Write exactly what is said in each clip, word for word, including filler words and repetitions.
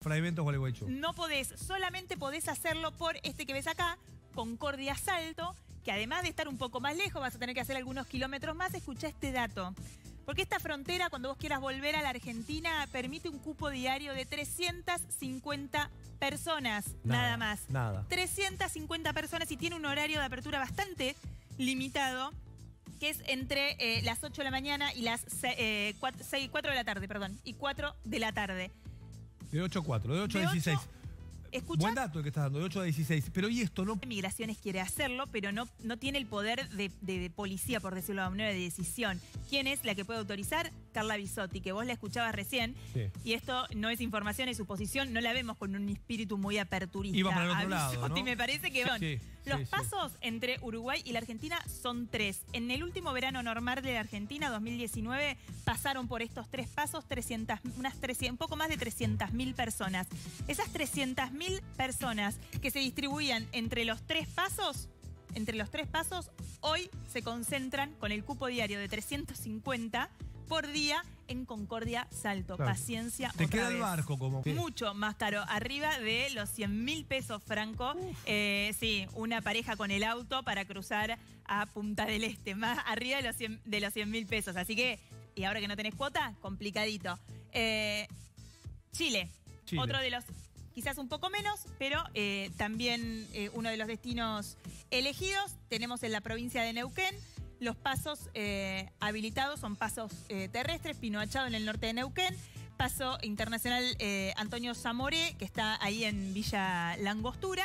Para eventos Gualeguaychú. No podés, solamente podés hacerlo por este que ves acá, Concordia Salto, que además de estar un poco más lejos, vas a tener que hacer algunos kilómetros más. Escuchá este dato. Porque esta frontera, cuando vos quieras volver a la Argentina, permite un cupo diario de trescientas cincuenta personas, nada, nada más. Nada. trescientas cincuenta personas y tiene un horario de apertura bastante limitado, que es entre eh, las ocho de la mañana y las eh, cuatro de la tarde, perdón, y cuatro de la tarde. De ocho a cuatro, de ocho a dieciséis. ¿Escuchás? Buen dato el que estás dando, de ocho a dieciséis. Pero ¿y esto no? Migraciones quiere hacerlo, pero no, no tiene el poder de, de, de policía, por decirlo de una manera, de decisión. ¿Quién es la que puede autorizar? Carla Bisotti, que vos la escuchabas recién. Sí. Y esto no es información, es suposición. No la vemos con un espíritu muy aperturista. Iba para el otro lado, Bisotti, ¿no? Me parece que van. Sí, Los sí, pasos sí. entre Uruguay y la Argentina son tres. En el último verano normal de la Argentina, dos mil diecinueve, pasaron por estos tres pasos trescientas, unas trescientas, un poco más de trescientas mil personas. Esas trescientas mil personas que se distribuían entre los tres pasos, entre los tres pasos, hoy se concentran con el cupo diario de trescientos cincuenta por día en Concordia Salto. Claro. Paciencia. Te otra queda vez. El barco como. Mucho más caro, arriba de los cien mil pesos, Franco. Eh, sí, una pareja con el auto para cruzar a Punta del Este, más arriba de los cien, de los cien mil pesos. Así que, y ahora que no tenés cuota, complicadito. Eh, Chile, Chile, otro de los, quizás un poco menos, pero eh, también eh, uno de los destinos elegidos. Tenemos en la provincia de Neuquén. Los pasos eh, habilitados son pasos eh, terrestres, Pino Achado en el norte de Neuquén, paso internacional eh, Antonio Zamoré, que está ahí en Villa Langostura,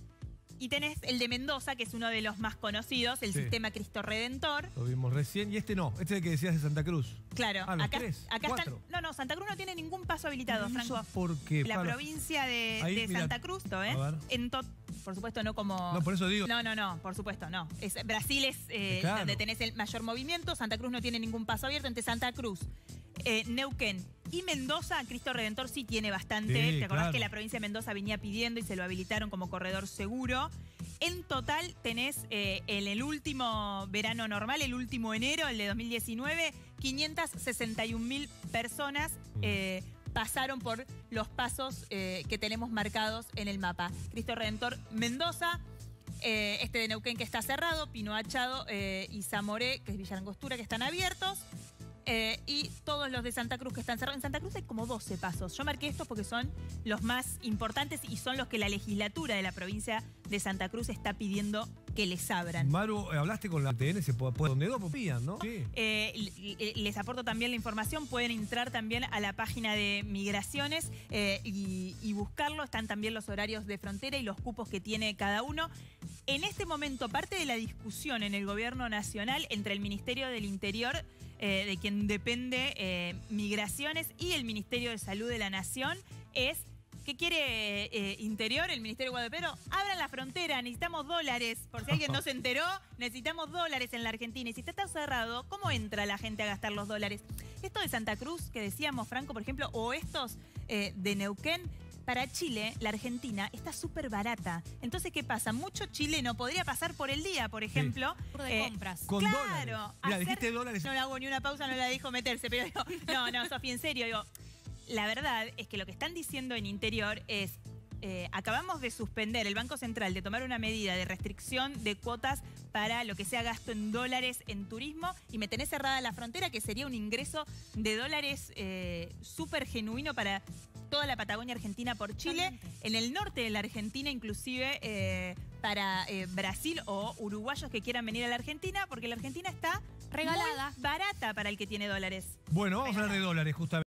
y tenés el de Mendoza, que es uno de los más conocidos, el sí. sistema Cristo Redentor. Lo vimos recién, y este no, este es el que decías de Santa Cruz. Claro, ah, los acá, tres, acá cuatro. están. No, no, Santa Cruz no tiene ningún paso habilitado, Franco. ¿Por qué? La Pablo. provincia de, Ahí, de mira, Santa Cruz, ¿eh? En to Por supuesto, no como... No, por eso digo... No, no, no, por supuesto, no. Es, Brasil es eh, claro. donde tenés el mayor movimiento. Santa Cruz no tiene ningún paso abierto. Entre Santa Cruz, eh, Neuquén y Mendoza, Cristo Redentor sí tiene bastante. Sí, ¿Te acordás claro. que la provincia de Mendoza venía pidiendo y se lo habilitaron como corredor seguro? En total tenés eh, en el último verano normal, el último enero, el de dos mil diecinueve, quinientas sesenta y un mil personas... Mm. Eh, pasaron por los pasos eh, que tenemos marcados en el mapa. Cristo Redentor Mendoza, eh, este de Neuquén que está cerrado, Pino Achado eh, y Zamoré, que es Villa Langostura, que están abiertos, eh, y todos los de Santa Cruz que están cerrados. En Santa Cruz hay como doce pasos. Yo marqué estos porque son los más importantes y son los que la legislatura de la provincia de Santa Cruz está pidiendo que les abran. Maru, hablaste con la T N, se puede, puede donde dos podían, ¿no? Sí. Eh, les aporto también la información, pueden entrar también a la página de Migraciones eh, y, y buscarlo, están también los horarios de frontera y los cupos que tiene cada uno. En este momento, parte de la discusión en el gobierno nacional entre el Ministerio del Interior, eh, de quien depende eh, Migraciones, y el Ministerio de Salud de la Nación, es... ¿Qué quiere eh, Interior, el Ministerio Guadalupano? Abran la frontera, necesitamos dólares. Por si alguien no se enteró, necesitamos dólares en la Argentina. Y si está cerrado, ¿cómo entra la gente a gastar los dólares? Esto de Santa Cruz, que decíamos, Franco, por ejemplo, o estos eh, de Neuquén, para Chile, la Argentina, está súper barata. Entonces, ¿qué pasa? Mucho chileno podría pasar por el día, por ejemplo. Sí. Por de eh, compras. Con claro. dólares. Mira, hacer, dijiste dólares. No le hago ni una pausa, no la dejo meterse. Pero digo, no, no, Sofía, en serio, digo... La verdad es que lo que están diciendo en Interior es, eh, acabamos de suspender el Banco Central de tomar una medida de restricción de cuotas para lo que sea gasto en dólares en turismo y me tenés cerrada la frontera, que sería un ingreso de dólares eh, súper genuino para toda la Patagonia Argentina por Chile. Totalmente. En el norte de la Argentina, inclusive eh, para eh, Brasil o uruguayos que quieran venir a la Argentina, porque la Argentina está regalada, muy barata para el que tiene dólares. Bueno, vamos regalada. a hablar de dólares justamente.